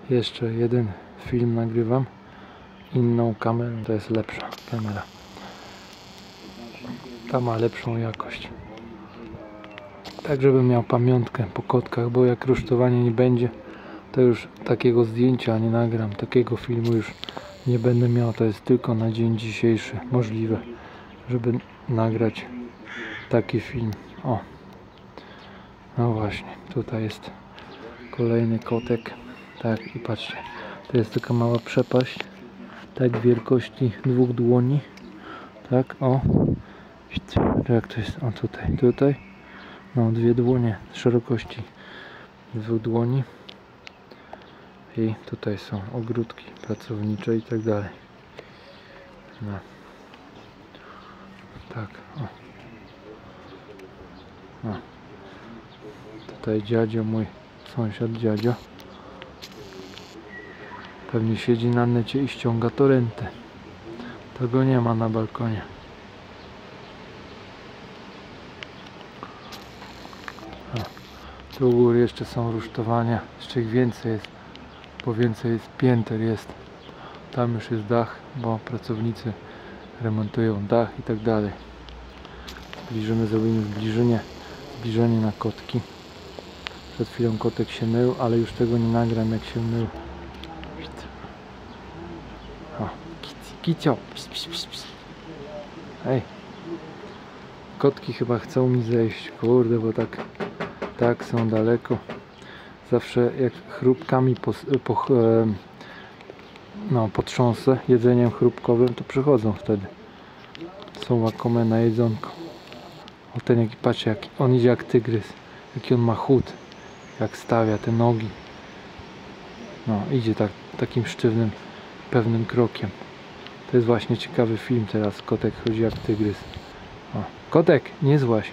Jeszcze jeden film nagrywam inną kamerą, to jest lepsza kamera. Ta ma lepszą jakość. Tak, żebym miał pamiątkę po kotkach, bo jak rusztowanie nie będzie, to już takiego zdjęcia nie nagram, takiego filmu już nie będę miał. To jest tylko na dzień dzisiejszy możliwe, żeby nagrać taki film. O, no właśnie, tutaj jest kolejny kotek. Tak, i patrzcie, to jest taka mała przepaść, tak wielkości 2 dłoni. Tak, o, jak to jest, o tutaj, no 2 dłonie szerokości 2 dłoni. I tutaj są ogródki pracownicze i tak dalej. No. Tak, o. No. Tutaj dziadzio, mój sąsiad dziadzio. Pewnie siedzi na necie i ściąga torrentę. Tego nie ma na balkonie. Tu u góry jeszcze są rusztowania. Jeszcze ich więcej jest. Bo więcej jest pięter jest. Tam już jest dach, bo pracownicy remontują dach i tak dalej. Zrobimy zbliżenie na kotki. Przed chwilą kotek się mył, ale już tego nie nagram, jak się mył. O, kicio. Hej. Kotki chyba chcą mi zejść. Kurde, bo tak są daleko. Zawsze jak chrupkami potrząsę jedzeniem chrupkowym, to przychodzą wtedy. Są łakome na jedzonko. O, ten jaki, patrzcie, jak on idzie jak tygrys. Jaki on ma chód. Jak stawia te nogi. No, idzie takim sztywnym, pewnym krokiem. To jest właśnie ciekawy film teraz. Kotek chodzi jak tygrys. O, kotek, nie złaź.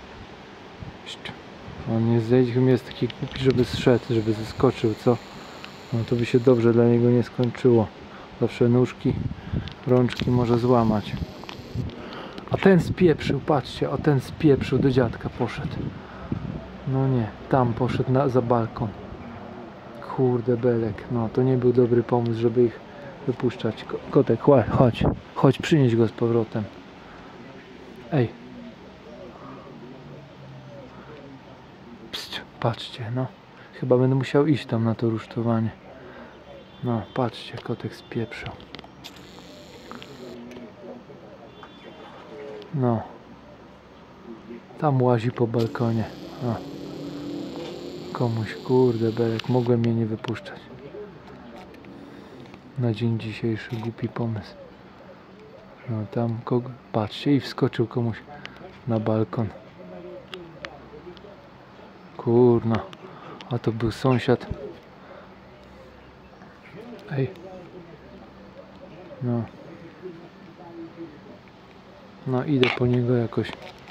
On nie zejdzie, chyba jest taki głupi, żeby zszedł, żeby zeskoczył, co? No to by się dobrze dla niego nie skończyło. Zawsze nóżki, rączki może złamać. A ten spieprzył, patrzcie, a ten spieprzył, do dziadka poszedł. No nie, tam poszedł za balkon. Kurde belek, no to nie był dobry pomysł, żeby ich wypuszczać. Kotek, chodź, przynieś go z powrotem. Ej. Psst, patrzcie, no. Chyba będę musiał iść tam na to rusztowanie. No, patrzcie, kotek spieprzył. No. Tam łazi po balkonie. O. Komuś, kurde belek, mogłem mnie nie wypuszczać. Na dzień dzisiejszy głupi pomysł. No tam kogo, patrzcie, i wskoczył komuś na balkon. Kurna, a to był sąsiad. Ej. No. No idę po niego jakoś.